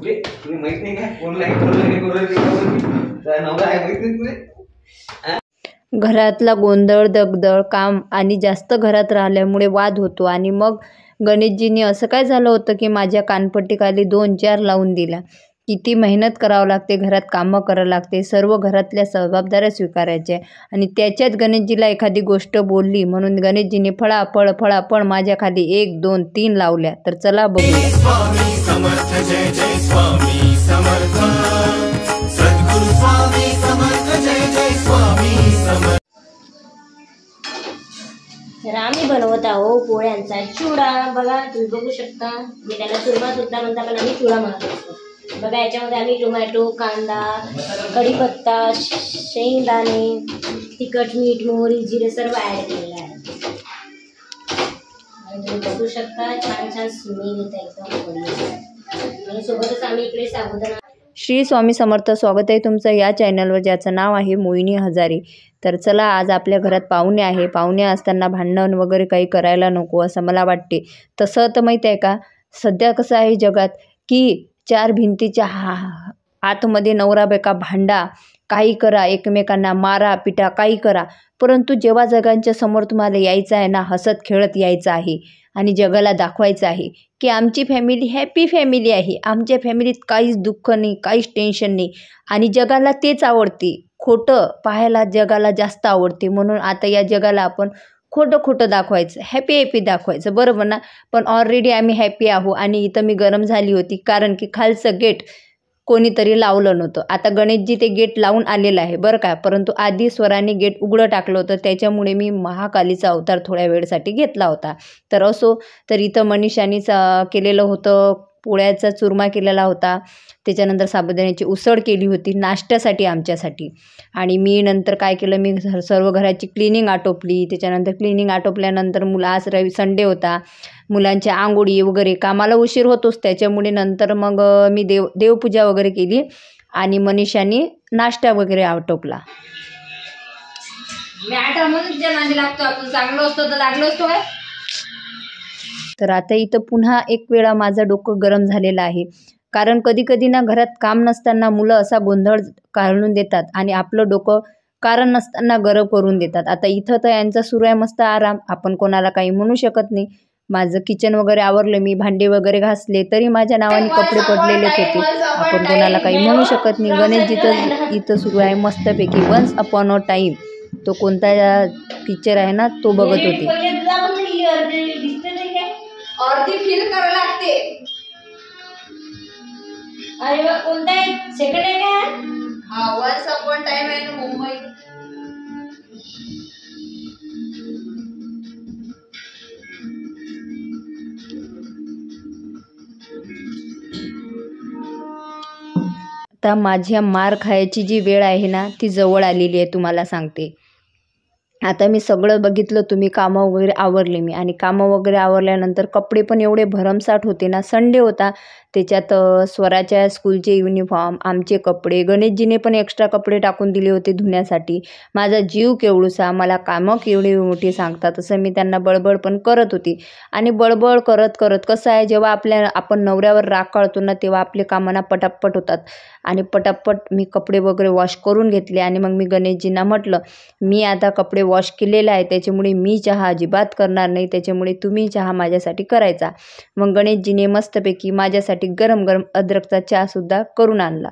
तुला माहित नाही काय कोण लाईक नवरा. घरातला गोंधळ दगदळ काम आणि जास्त घरात राहिल्यामुळे वाद होतो. आणि मग गणेशजींनी असं काय झालं होतं की माझ्या कानपट्टीखाली 2-4 लावून दिला. किती मेहनत करावं लागते, घरात कामं करावं लागते, सर्व घरातल्या जबाबदाऱ्या स्वीकारायच्या आणि त्याच्यात गणेशजीला एखादी गोष्ट बोलली म्हणून गणेशजीने फळाफळ माझ्या खाली 1, 2, 3 लावल्या. तर चला बघूया. स्वामी समर्थ जय जय स्वामी समर्थ सद्गुरु स्वामी समर्थ जय जय स्वामी समर्थ. तर आम्ही बनवत आहोत पोळ्यांचा चिवडा. बघा तुम्ही बघू शकता, मी त्याला चुरमा सुद्धा म्हणता पण आम्ही चिवडा म्हणत असतो. बघा याच्यामध्ये आम्ही टोमॅटो, कांदा, कढीपत्ता, शेंगदाणे, तिखट, मीठ, मोहरी, जिरे सर्व ॲड केलेलं आहे. आणि तुम्ही बघू शकता छान स्मेल येतं एकदम. आणि सोबतच आम्ही इकडे साबुदाणा. श्री स्वामी समर्थ. स्वागत आहे तुमचं या चॅनलवर, ज्याचं नाव आहे मोहिनी हजारे. तर चला, आज आपल्या घरात पाहुणे आहे. पाहुणे असताना भांडण वगैरे काही करायला नको असं मला वाटते. तसं तर माहीत आहे का, सध्या कसं आहे जगात की 4 भिंतीच्या आतमध्ये नवरा बायका भांडा, काही करा, एकमेकांना मारा पिटा, काही करा. परंतु जेव्हा जगांच्या समोर तुम्हाला यायचं आहे ना, हसत खेळत यायचं आहे आणि जगाला दाखवायचं आहे की आमची फॅमिली हॅपी फॅमिली आहे, आमच्या फॅमिलीत काहीच दुःख नाही, काहीच टेन्शन नाही. आणि जगाला तेच आवडते, खोटं पाहायला जगाला जास्त आवडते. म्हणून आता या जगाला आपण खोटं दाखवायचं, हॅपी दाखवायचं, बरोबर ना. पण ऑलरेडी आम्ही हॅपी आहो. आणि इथं मी गरम झाली होती कारण की खालचं गेट कोणीतरी लावलं नव्हतं. आता गणेशजी ते गेट लावून आलेलं आहे बरं का, परंतु आधी स्वराने गेट उघडं टाकलं होतं, त्याच्यामुळे मी महाकालीचा अवतार थोड्या वेळसाठी घेतला होता. तर असो, तर इथं मनीषानीच केलेलं होतं, पोळ्याचा चुरमा केलेला होता, त्याच्यानंतर साबुदाण्याची उसळ केली होती नाश्त्यासाठी आमच्यासाठी. आणि मी नंतर काय केलं, मी सर्व घराची क्लिनिंग आटोपली. त्याच्यानंतर क्लिनिंग आटोपल्यानंतर आज संडे होता, मुलांच्या आंघोळी वगैरे, कामाला उशीर होतोच, त्याच्यामुळे नंतर मग मी देवपूजा वगैरे केली आणि मनीषानी नाश्ता वगैरे आटोपला. तर आता इथं पुन्हा एक वेळा माझं डोकं गरम झालेलं आहे. कारण कधी ना घरात काम नसताना मुलं असा गोंधळ काढून देतात आणि आपलं डोकं कारण नसताना गरम करून देतात. आता इथं तर यांचा सुरू आहे मस्त आराम, आपण कोणाला काही म्हणू शकत नाही. माझं किचन वगैरे आवरलं, मी भांडे वगैरे घासले, तरी माझ्या नावाने कपडे पडलेलेच होते, आपण कोणाला काही म्हणू शकत नाही. गणेशजी तर इथं सुरू आहे मस्तपैकी वन्स अपॉन अ टाईम. तो कोणता पिक्चर आहे ना, तो बघत होते. अर्धी फील करावं लागते. अरे वा, कोणता आहे? सेकंड आहे का? हा, वन्स अपॉन टाइम आहे ना मुंबई. आता माझ्या मार खायची जी वेळ आहे ना, ती जवळ आलेली आहे, तुम्हाला सांगते. आता मी सगळं बघितलं, तुम्ही कामं वगैरे आवरले मी. आणि कामं वगैरे आवरल्यानंतर कपडे पण एवढे भरमसाठ होते ना, संडे होता, त्याच्यात स्वराच्या स्कूलचे युनिफॉर्म, आमचे कपडे, गणेशजीने पण एक्स्ट्रा कपडे टाकून दिले होते धुण्यासाठी. माझा जीव केवढूसा, मला कामं केवढी मोठी सांगतात, तसं मी त्यांना बडबड पण करत होती. आणि बडबड करत कसं आहे, जेव्हा आपण नवऱ्यावर राग काढतो ना, तेव्हा आपले कामांना पटापट होतात. आणि पटापट मी कपडे वगैरे वॉश करून घेतले. आणि मग मी गणेशजींना म्हटलं, मी आता कपडे वॉश केलेला आहे, त्याच्यामुळे मी चहा अजिबात करणार नाही, त्याच्यामुळे तुम्ही चहा माझ्यासाठी करायचा. मग गणेशजीने मस्तपैकी माझ्यासाठी गरम अद्रकचा चहा सुद्धा करून आणला.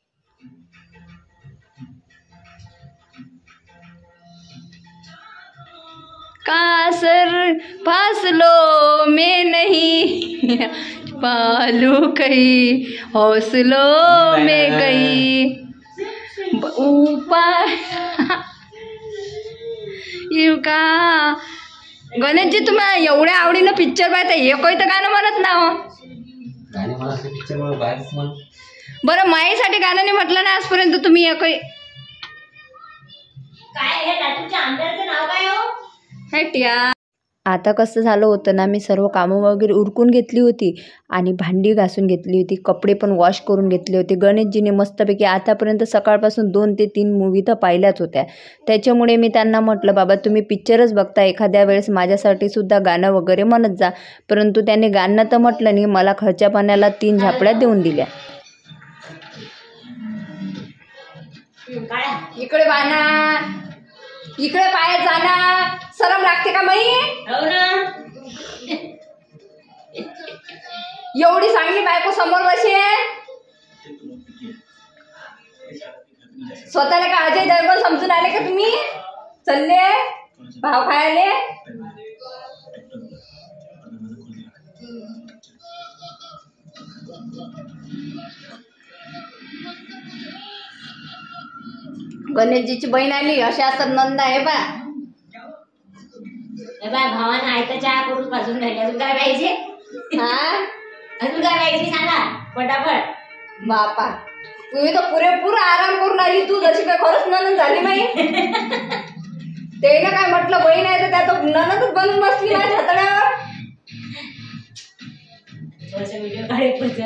कासर फासलो में नहीं पालू कहीं हौसलों में गई ऊपर येऊ का. गणेशजी तुम्ही एवढ्या आवडीनं पिक्चर पाहता, एकही तर गाणं म्हणत ना हो. बरं, माईसाठी गाणं नाही म्हटलं ना आजपर्यंत तुम्ही एकही. काय हे लाटूच्या आंब्याचं नाव काय हो? हट्या. आता कसं झालं होतं ना, मी सर्व कामं वगैरे उरकून घेतली होती आणि भांडी घासून घेतली होती, कपडे पण वॉश करून घेतले होते. गणेशजीने मस्तपैकी आतापर्यंत सकाळपासून 2 ते 3 मूवी तर पाहिल्याच होत्या. त्याच्यामुळे मी त्यांना म्हटलं, बाबा तुम्ही पिक्चरच बघता, एखाद्या वेळेस माझ्यासाठी सुद्धा गाणं वगैरे म्हणत जा. परंतु त्याने गाणं तर म्हटलं नाही, मला खर्च्या पाण्याला 3 झापड्या देऊन दिल्या. काय इकडे बाना, इकडे पायात जाणार, शरम लागते का माई? हो ना. एवढी चांगली बायको समोर बसे, स्वतःला का अजय देवगण समजून आले का तुम्ही? चालले भाव खायले. गणेशजीची बहीण आली, अशी असतात नंदा. आहे बा भावानं आयता चहा करून पाजून राहिले. अजून काय पाहिजे? हा, अजून काय पाहिजे सांगा पटापट. बापा तुम्ही तर पुरेपूर आराम करून आली. तू जशी काय खरंच ननंद झाली माही. ते ना काय म्हटलं बहीण आहे तर त्या तर ननंदच बनून बसली माझ्या हाताळ्यावर. व्हिडिओ काढायचं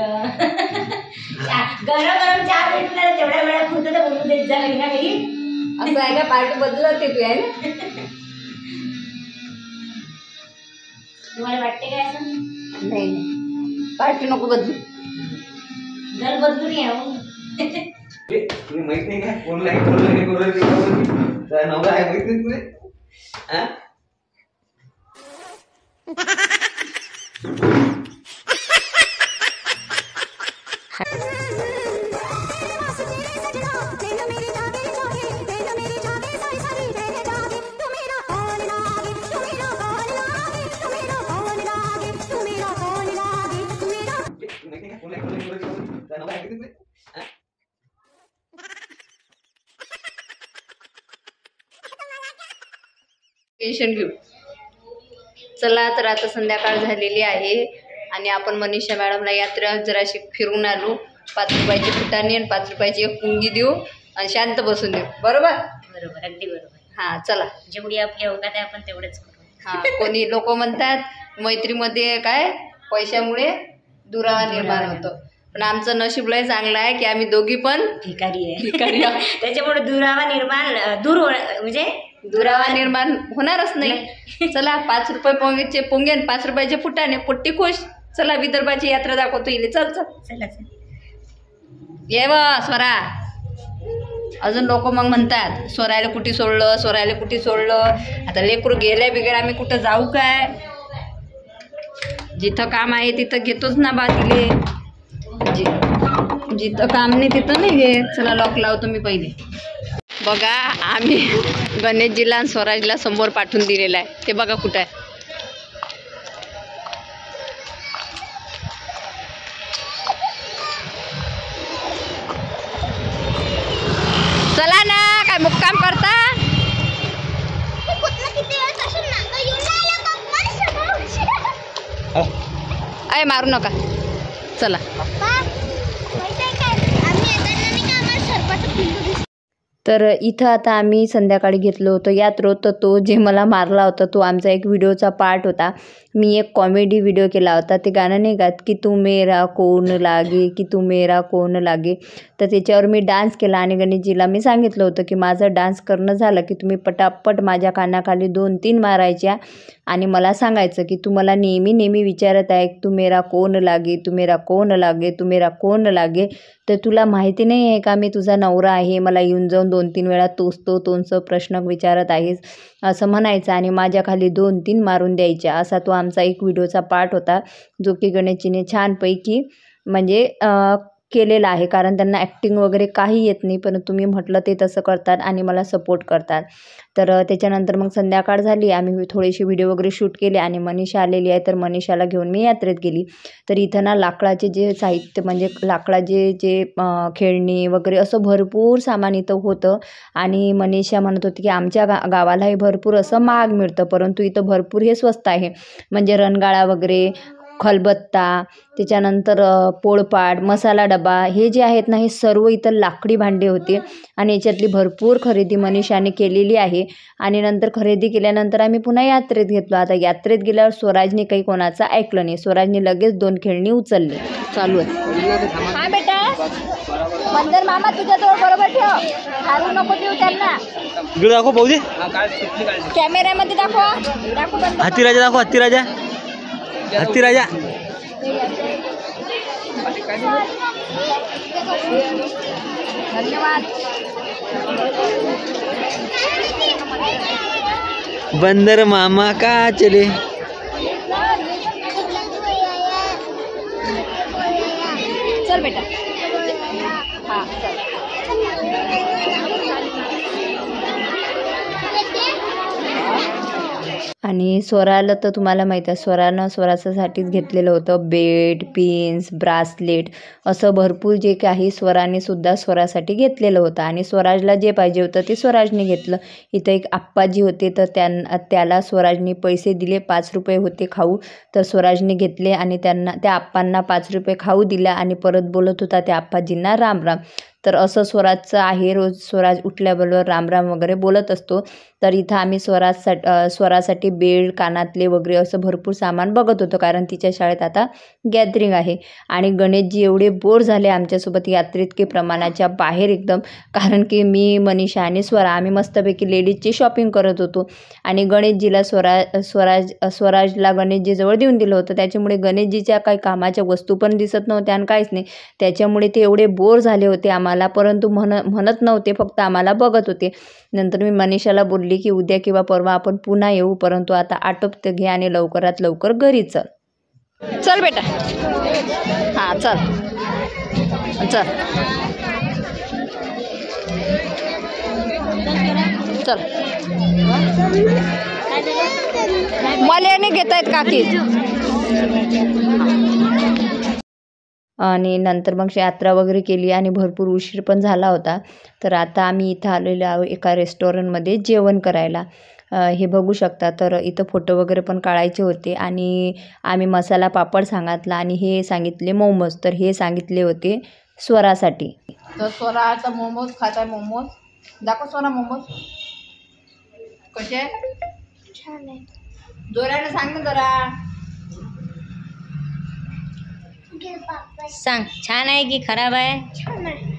गरम गरम चहा भेटून तेवढ्या वेळा पुरतं तर बोलून देत जा ना काही. असं आहे का? पार्टी बदलत ते तू आहे ना. तुम्हाला वाटते काय असं? नाही पार्टी नको बदलू. घर बदलून यावं. तुम्ही माहित नाही का कोण लाईक नवरा आहे माहित नाही तुला? टेन्शन घेऊ. चला तर आता संध्याकाळ झालेली आहे आणि आपण मनीषा मॅडमला यात्रा जराशी फिरून आलो. 5 रुपयाची फुटाणे आणि 5 रुपयाची एक पुंगी देऊ आणि शांत बसून देऊ. बरोबर? बरोबर, अगदी बरोबर. हां चला. जेवढी आपली अवकात आहे आपण तेवढंच करू. हां कोणी लोक म्हणतात मैत्रीमध्ये काय पैशामुळे दुरावा निर्माण होतो, पण आमचं नशीब लय चांगलं आहे की आम्ही दोघी पण भिकारी आहे. भिकारी आहोत. त्याच्यामुळे दुरावा निर्माण म्हणजे दुरावा निर्माण होणारच नाही. चला 5 रुपये पोंगे आणि 5 रुपयाचे फुटाणे, पोट्टी खुश. चला विदर्भाची यात्रा दाखवतो इले. चल चल चला चल. ये व स्वरा. अजून लोक मग म्हणतात स्वरायला कुठे सोडलं, स्वरायला कुठे सोडलं. आता लेकरू गेल्या बिगेर आम्ही कुठं जाऊ काय? जिथं काम आहे तिथं घेतोच ना बा तिले. जिथं काम नाही तिथं नाही घे. चला लॉक लावतो मी पहिले. बघा आम्ही गणेशजीला आणि स्वराजला समोर पाठवून दिलेला आहे. ते बघा कुठं आहे. चला ना, काय मुक्काम करता? अय मारू नका. चला तर इथं आता आम्ही संध्याकाळी घेतलो होतो यात्रो. तर तो जे मला मारला होता तो आमचा एक व्हिडिओचा पार्ट होता. मी एक कॉमेडी व्हिडिओ केला होता. ते गाणं नाही गात की तू मेरा कोण लागे, की तू मेरा कोण लागे. तर त्याच्यावर मी डान्स केला आणि गणेशजीला मी सांगितलं होतं की माझं डान्स करणं झालं की तुम्ही पटापट माझ्या कानाखाली 2-3 मारायच्या आणि मला सांगायचं की तू मला नेहमी विचारत आहे तू मेरा कोण लागे, तू मेरा कोण लागे, तू मेरा कोण लागे. तर तुला माहिती नाही आहे का मी तुझा नवरा आहे? मला येऊन जाऊन 2-3 वेळा तोच प्रश्न विचारत आहेस असं म्हणायचं आणि माझ्या खाली 2-3 मारून द्यायच्या. असा तो आमचा एक व्हिडिओचा पार्ट होता जो की गणेशजीने छानपैकी म्हणजे केलेला आहे. कारण त्यांना ॲक्टिंग वगैरे काही येत नाही, पण तुम्ही म्हटलं ते तसं करतात आणि मला सपोर्ट करतात. तर त्याच्यानंतर मग संध्याकाळ झाली. आम्ही थोडेसे व्हिडिओ वगैरे शूट केले आणि मनीषा आलेली आहे तर मनीषाला घेऊन मी यात्रेत गेली. तर इथं ना लाकडाचे जे साहित्य म्हणजे लाकडाचे जे खेळणी वगैरे असं भरपूर सामान इथं होतं आणि मनीषा म्हणत होती की आमच्या गावालाही भरपूर असं महाग मिळतं, परंतु इथं भरपूर हे स्वस्त आहे. म्हणजे रणगाळा वगैरे, खलबत्ता, त्याच्यानंतर पोळपाट, मसाला डबा हे जे आहेत ना हे सर्व इथं लाकडी भांडे होते आणि याच्यातली भरपूर खरेदी मनीषाने केलेली आहे. आणि नंतर खरेदी केल्यानंतर आम्ही पुन्हा यात्रेत घेतलो. आता यात्रेत गेल्यावर स्वराजने काही कोणाचं ऐकलं नाही. स्वराजने लगेच 2 खेळणी उचलली. चालू आहे. हा बेटा मंदर मामा तुझ्याजवळ बरोबर ठेव, हारू नको देऊ त्यांना. इकडे दाखव पाहू दे. कॅमेऱ्यामध्ये दाखव. हत्ती राजा दाखव. हत्ती राजा. धन्यवाद. बंदर मामा का चले. चल बेटा. हां चल. आणि स्वराला तर तुम्हाला माहीत आहे, स्वरासाठीच घेतलेलं होतं बेड, पिन्स, ब्रासलेट असं भरपूर जे काही स्वराने सुद्धा स्वरासाठी घेतलेलं होतं. आणि स्वराजला जे पाहिजे होतं ते स्वराजने घेतलं. इथं एक आप्पाजी होते तर त्याला स्वराजने पैसे दिले, 5 रुपये होते खाऊ, तर स्वराजने घेतले आणि त्या आप्पांना 5 रुपये खाऊ दिला आणि परत बोलत होता त्या आप्पाजींना राम राम. तर असं स्वराजचं आहे, रोज स्वराज उठल्याबरोबर राम राम वगैरे बोलत असतो. तर इथं आम्ही स्वरासाठी बेड, कानातले वगैरे असं भरपूर सामान बघत होतो, कारण तिच्या शाळेत आता गॅदरिंग आहे. आणि गणेशजी एवढे बोर झाले आमच्यासोबत यात्रेत की प्रमाणाच्या बाहेर एकदम, कारण की मी, मनीषा आणि स्वरा आम्ही मस्तपैकी लेडीजची शॉपिंग करत होतो. आणि गणेशजीला स्वराजला गणेशजीजवळ देऊन दिलं होतं, त्याच्यामुळे गणेशजीच्या काही कामाच्या वस्तू पण दिसत नव्हत्या आणि काहीच नाही. त्याच्यामुळे ते एवढे बोर झाले होते आम्हाला, परंतु म्हणत नव्हते, फक्त आम्हाला बघत होते. नंतर मी मनीषाला बोलली की उद्या किंवा परवा आपण पुन्हा येऊ, परंतु आता आटोपते घे आणि लवकरात लवकर घरी चल. चल बेटा. हां चल चल चल. मला नाही घेता येत काकी. आणि नंतर मग यात्रा वगैरे केली आणि भरपूर उशीर पण झाला होता. तर आता आम्ही इथं आलेलो आहोत एका रेस्टॉरंटमध्ये जेवण करायला. हे बघू शकता. तर इथं फोटो वगैरे पण काढायचे होते आणि आम्ही मसाला पापड सांगितला आणि हे सांगितले मोमोज. तर हे सांगितले होते स्वरासाठी. तर स्वरा आता मोमोज खात आहे. मोमोज दाखव स्वरा. मोमोज कसे छान आहे. जोराने सांग ना जरा. सांग, छान आहे की खराब आहे? छान आहे.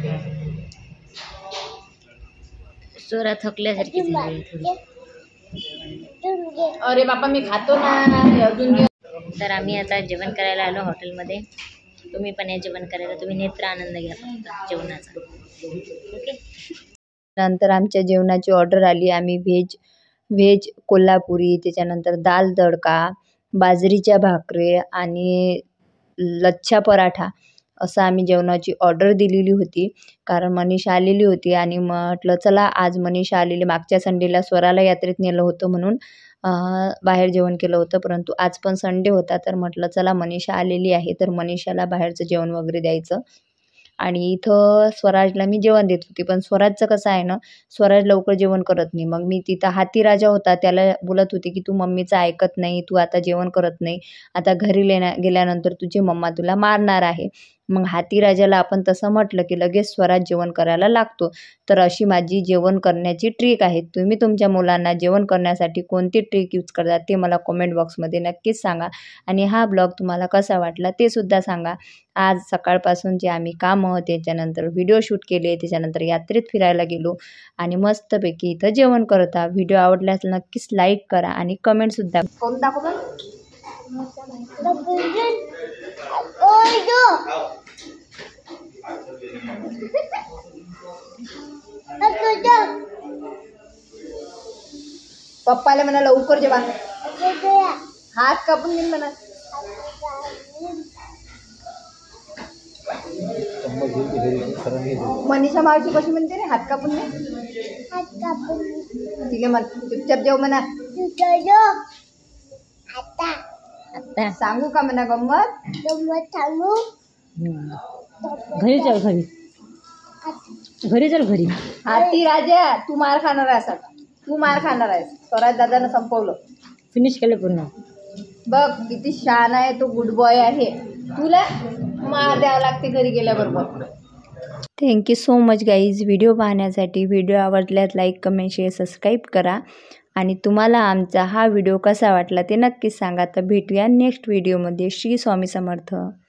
स्वरा थकल्यासारखी झाली थोडी. अरे बापा मी खातो ना. अजून घे. तर आम्ही आता जेवण करायला आलो हॉटेलमध्ये. तुम्ही पण या जेवण करायला. तुम्ही नेत्र आनंद घ्या फक्त जेवणाचा. ओके. नंतर आमच्या जेवणाची ऑर्डर आली. आम्ही व्हेज कोल्हापुरी, त्याच्यानंतर दाल तडका, बाजरीच्या भाकरी आणि लच्छा पराठा असं आम्ही जेवणाची ऑर्डर दिलेली होती, कारण मनीषा आलेली होती. आणि म्हटलं चला आज मनीषा आलेली, मागच्या संडेला स्वराला यात्रेत नेलं होतं म्हणून बाहेर जेवण केलं होतं, परंतु आज पण संडे होता तर म्हटलं चला मनीषा आलेली आहे तर मनीषाला बाहेरचं जेवण वगैरे द्यायचं. आणि इथं स्वराजला मी जेवण देत होती, पण स्वराजचं कसं आहे ना, स्वराज लवकर जेवण करत नाही. मग मी तिथं हाती राजा होता त्याला बोलत होती की तू मम्मीचं ऐकत नाही, तू आता जेवण करत नाही, आता घरी गेल्यानंतर तुझी मम्मा तुला मारणार आहे. मग हाती राजाला आपण तसं म्हटलं की लगेच स्वराज जेवण करायला लागतो. तर अशी माझी जेवण करण्याची ट्रिक आहे. तुम्ही तुमच्या मुलांना जेवण करण्यासाठी कोणती ट्रिक यूज करतात ते मला कमेंट बॉक्समध्ये नक्कीच सांगा. आणि हा ब्लॉग तुम्हाला कसा वाटला ते सुद्धा सांगा. आज सकाळपासून जे आम्ही कामं, त्याच्यानंतर व्हिडिओ शूट केले, त्याच्यानंतर यात्रेत फिरायला गेलो आणि मस्तपैकी इथं जेवण करत आहोत. व्हिडिओ आवडल्यास नक्कीच लाईक करा आणि कमेंटसुद्धा. कोण दाखव. पप्पाला म्हणा लवकर जेवा. हात कापून घेईन म्हणा. मनीषा मावशी कशी म्हणते रे, हात कापून घे. तिला म्हण चुपचाप जेव म्हणा. आता सांगू का म्हणा गंमत सांगू. घरी चल, घरी चल घरी. हाती राजा तू मार खाणार आहेस. आता तू मार खाणार आहेस. स्वराज दादानं संपवलं, फिनिश केलं पूर्ण. बघ किती छान आहे तो, गुड बॉय आहे. तुला मार द्यावं लागते घरी गेल्याबरोबर. Thank you so much guys video पाहण्यासाठी. व्हिडिओ आवडल्यास लाईक, कमेंट, शेअर, सबस्क्राईब करा. आणि तुम्हाला आमचा हा व्हिडिओ कसा वाटला ते नक्कीच सांगा. तर भेटूया नेक्स्ट व्हिडिओमध्ये. श्री स्वामी समर्थ.